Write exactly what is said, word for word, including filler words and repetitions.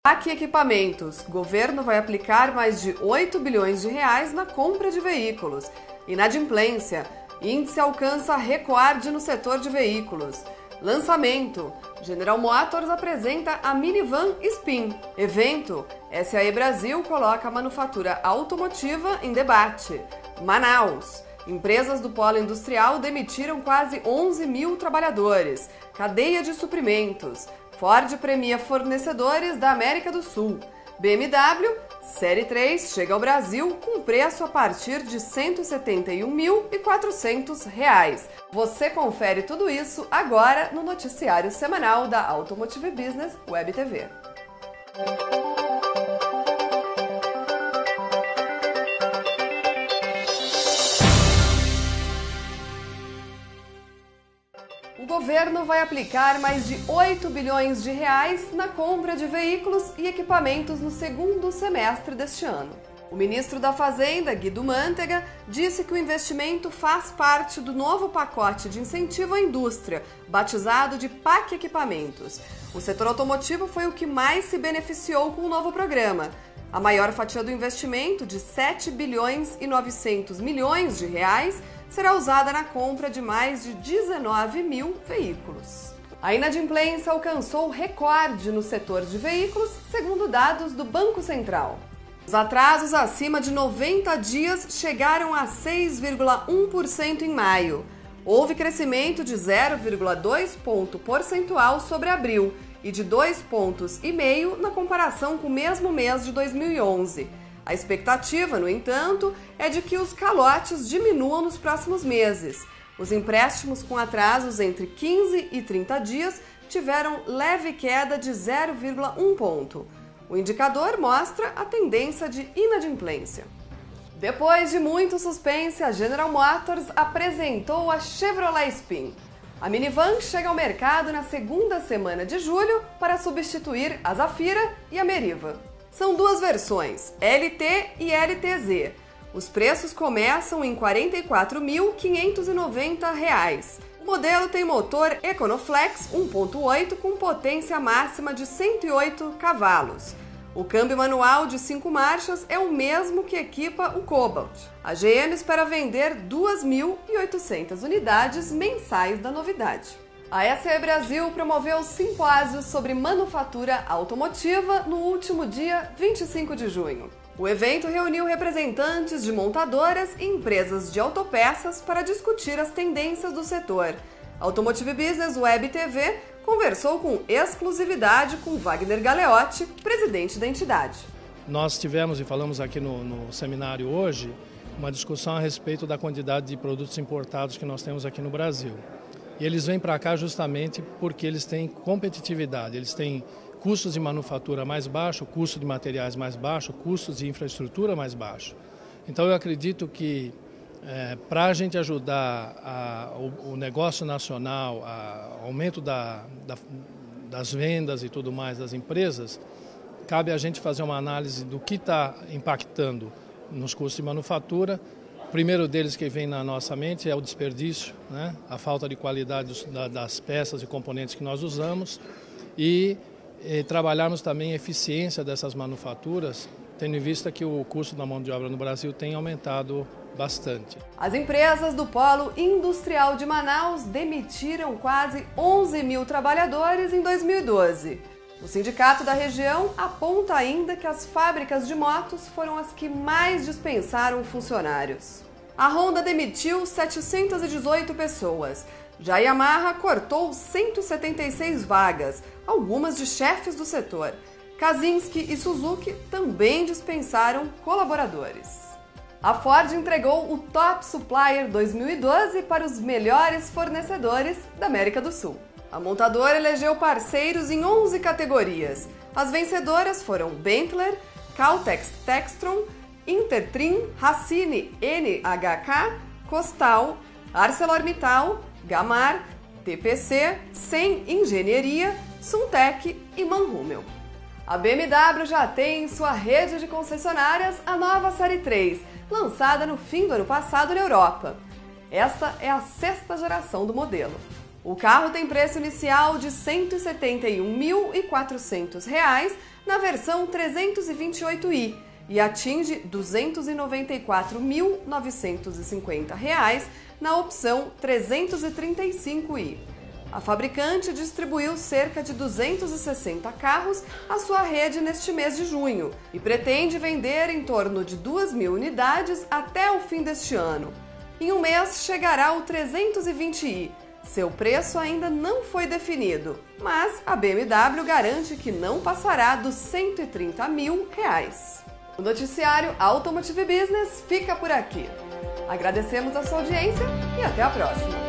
Aqui Equipamentos. Governo vai aplicar mais de oito bilhões de reais na compra de veículos. Inadimplência. Índice alcança recorde no setor de veículos. Lançamento. General Motors apresenta a minivan Spin. Evento. S A E Brasil coloca a manufatura automotiva em debate. Manaus. Empresas do polo industrial demitiram quase onze mil trabalhadores. Cadeia de suprimentos. Ford premia fornecedores da América do Sul. B M W, Série três chega ao Brasil com preço a partir de cento e setenta e um mil e quatrocentos reais. Você confere tudo isso agora no noticiário semanal da Automotive Business Web T V. O governo vai aplicar mais de oito bilhões de reais na compra de veículos e equipamentos no segundo semestre deste ano. O ministro da Fazenda, Guido Mantega, disse que o investimento faz parte do novo pacote de incentivo à indústria, batizado de P A C Equipamentos. O setor automotivo foi o que mais se beneficiou com o novo programa. A maior fatia do investimento, de sete bilhões e novecentos milhões de reais, será usada na compra de mais de dezenove mil veículos. A inadimplência alcançou recorde no setor de veículos, segundo dados do Banco Central. Os atrasos acima de noventa dias chegaram a seis vírgula um por cento em maio. Houve crescimento de zero vírgula dois ponto percentual sobre abril e de dois pontos e meio na comparação com o mesmo mês de dois mil e onze. A expectativa, no entanto, é de que os calotes diminuam nos próximos meses. Os empréstimos com atrasos entre quinze e trinta dias tiveram leve queda de zero vírgula um ponto. O indicador mostra a tendência de inadimplência. Depois de muito suspense, a General Motors apresentou a Chevrolet Spin. A minivan chega ao mercado na segunda semana de julho para substituir a Zafira e a Meriva. São duas versões, L T e L T Z. Os preços começam em quarenta e quatro mil quinhentos e noventa reais. O modelo tem motor EconoFlex um ponto oito com potência máxima de cento e oito cavalos. O câmbio manual de cinco marchas é o mesmo que equipa o Cobalt. A G M espera vender duas mil e oitocentas unidades mensais da novidade. A S A E Brasil promoveu simpósios sobre manufatura automotiva no último dia vinte e cinco de junho. O evento reuniu representantes de montadoras e empresas de autopeças para discutir as tendências do setor. A Automotive Business Web T V conversou com exclusividade com Wagner Galeotti, presidente da entidade. Nós tivemos e falamos aqui no, no seminário hoje uma discussão a respeito da quantidade de produtos importados que nós temos aqui no Brasil. E eles vêm para cá justamente porque eles têm competitividade, eles têm custos de manufatura mais baixo, custo de materiais mais baixo, custos de infraestrutura mais baixo. Então eu acredito que é, para a gente ajudar a, o, o negócio nacional, o aumento da, da, das vendas e tudo mais das empresas, cabe a gente fazer uma análise do que está impactando nos custos de manufatura. O primeiro deles que vem na nossa mente é o desperdício, né? A falta de qualidade das peças e componentes que nós usamos e, e trabalharmos também a eficiência dessas manufaturas, tendo em vista que o custo da mão de obra no Brasil tem aumentado bastante. As empresas do Polo Industrial de Manaus demitiram quase onze mil trabalhadores em dois mil e doze. O sindicato da região aponta ainda que as fábricas de motos foram as que mais dispensaram funcionários. A Honda demitiu setecentas e dezoito pessoas. Já a Yamaha cortou cento e setenta e seis vagas, algumas de chefes do setor. Kazinski e Suzuki também dispensaram colaboradores. A Ford entregou o Top Supplier dois mil e doze para os melhores fornecedores da América do Sul. A montadora elegeu parceiros em onze categorias. As vencedoras foram Benteler, Caltex Textron, Intertrim, Racine N H K, Costal, ArcelorMittal, Gamar, T P C, Sem Engenharia, Suntec e Manhummel. A B M W já tem em sua rede de concessionárias a nova Série três, lançada no fim do ano passado na Europa. Esta é a sexta geração do modelo. O carro tem preço inicial de cento e setenta e um mil e quatrocentos reais na versão trezentos e vinte e oito i e atinge duzentos e noventa e quatro mil novecentos e cinquenta reais na opção trezentos e trinta e cinco i. A fabricante distribuiu cerca de duzentos e sessenta carros à sua rede neste mês de junho e pretende vender em torno de duas mil unidades até o fim deste ano. Em um mês chegará o trezentos e vinte i. Seu preço ainda não foi definido, mas a B M W garante que não passará dos cento e trinta mil reais. O noticiário Automotive Business fica por aqui. Agradecemos a sua audiência e até a próxima!